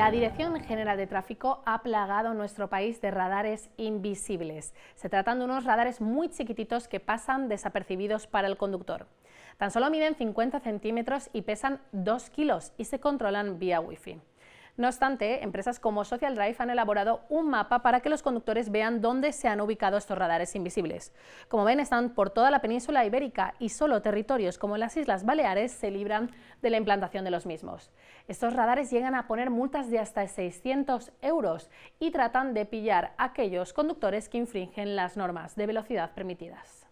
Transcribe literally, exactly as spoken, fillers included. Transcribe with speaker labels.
Speaker 1: La Dirección General de Tráfico ha plagado nuestro país de radares invisibles. Se tratan de unos radares muy chiquititos que pasan desapercibidos para el conductor. Tan solo miden cincuenta centímetros y pesan dos kilos y se controlan vía wifi. No obstante, empresas como Social Drive han elaborado un mapa para que los conductores vean dónde se han ubicado estos radares invisibles. Como ven, están por toda la península ibérica y solo territorios como las Islas Baleares se libran de la implantación de los mismos. Estos radares llegan a poner multas de hasta seiscientos euros y tratan de pillar a aquellos conductores que infringen las normas de velocidad permitidas.